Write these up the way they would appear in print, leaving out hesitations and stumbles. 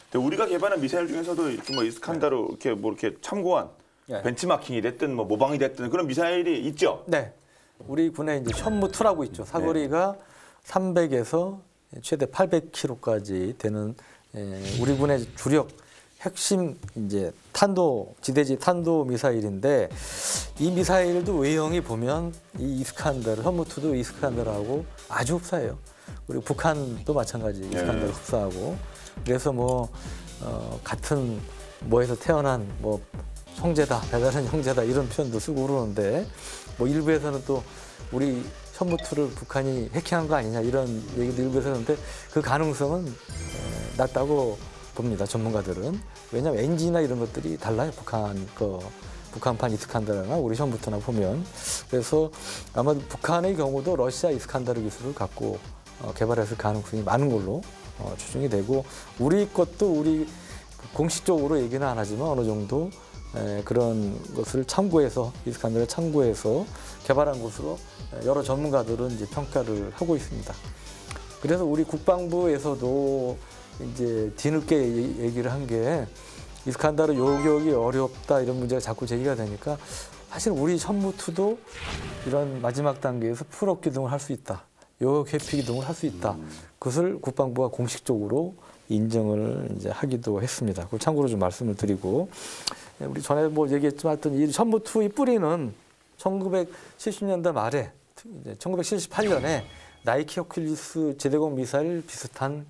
근데 우리가 개발한 미사일 중에서도 이렇게 뭐 이스칸다르 이렇게 뭐 이렇게 참고한 벤치마킹이 됐든 뭐 모방이 됐든 그런 미사일이 있죠. 네. 우리 군에 이제 현무2라고 있죠. 사거리가 300에서 최대 800km까지 되는 우리 군의 주력 핵심 이제 지대지 탄도 미사일인데 이 미사일도 외형이 보면 이 이스칸다르 현무2도 이스칸다르하고 아주 흡사해요. 그리고 북한도 마찬가지 이스칸다르 흡사하고 그래서 뭐 같은 뭐에서 태어난 뭐 형제다, 배다른 형제다 이런 표현도 쓰고 그러는데 뭐 일부에서는 또 우리 현무2를 북한이 해킹한 거 아니냐 이런 얘기도 일부에서 하는데 그 가능성은 낮다고 봅니다. 전문가들은. 왜냐하면 엔진이나 이런 것들이 달라요. 북한판 이스칸다르나 우리 현무2나 보면. 그래서 아마 북한의 경우도 러시아 이스칸다르 기술을 갖고 개발했을 가능성이 많은 걸로 추정이 되고 우리 것도 우리 공식적으로 얘기는 안 하지만 어느 정도 그런 것을 참고해서 이스칸다르를 참고해서 개발한 것으로 여러 전문가들은 이제 평가를 하고 있습니다. 그래서 우리 국방부에서도 이제 뒤늦게 얘기를 한 게 이스칸다르 요격이 어렵다 이런 문제가 자꾸 제기가 되니까 사실 우리 현무2도 이런 마지막 단계에서 풀업 기동을 할 수 있다. 요격 회피 기동을 할 수 있다. 그것을 국방부가 공식적으로 인정을 이제 하기도 했습니다. 그걸 참고로 좀 말씀을 드리고 우리 전에 뭐 얘기했지만 하여튼 이 현무2의 뿌리는 1970년대 말에 1978년에 나이키 허큘리스 제대공 미사일 비슷한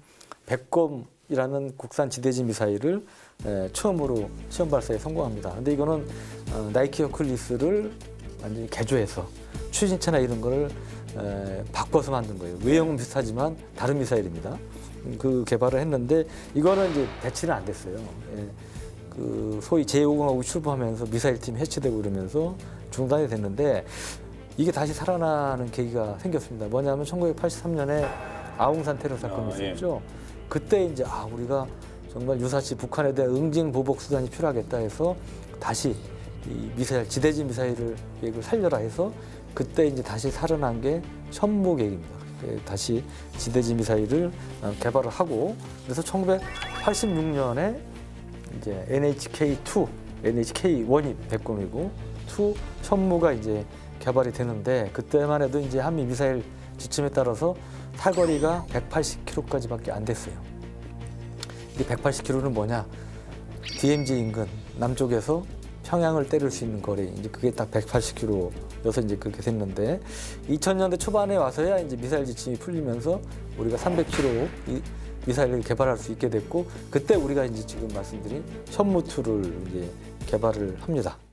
백검이라는 국산 지대지 미사일을 처음으로 시험 발사에 성공합니다. 근데 이거는 나이키 허큘리스를 완전히 개조해서 추진체나 이런 거를 바꿔서 만든 거예요. 외형은 비슷하지만 다른 미사일입니다. 그 개발을 했는데 이거는 이제 배치는 안 됐어요. 그 소위 제5공화국이 출범하면서 미사일팀이 해체되고 그러면서 중단이 됐는데 이게 다시 살아나는 계기가 생겼습니다. 뭐냐면 1983년에 아웅산 테러 사건이 있었죠. 그때 이제 우리가 정말 유사시 북한에 대한 응징 보복 수단이 필요하겠다 해서 다시 이 미사일 지대지 미사일을 계획을 살려라 해서 그때 이제 다시 살아난 게 현무 계획입니다. 다시 지대지 미사일을 개발을 하고 그래서 1986년에 이제 NHK-1이 백검이고 2 현무가 이제 개발이 되는데 그때만 해도 이제 한미 미사일 지침에 따라서 사거리가 180km까지밖에 안 됐어요. 이 180km는 뭐냐? DMZ 인근 남쪽에서 평양을 때릴 수 있는 거리 이제 그게 딱 180km여서 이제 그렇게 됐는데 2000년대 초반에 와서야 이제 미사일 지침이 풀리면서 우리가 300km 미사일을 개발할 수 있게 됐고 그때 우리가 이제 지금 말씀드린 현무2를 이제 개발을 합니다.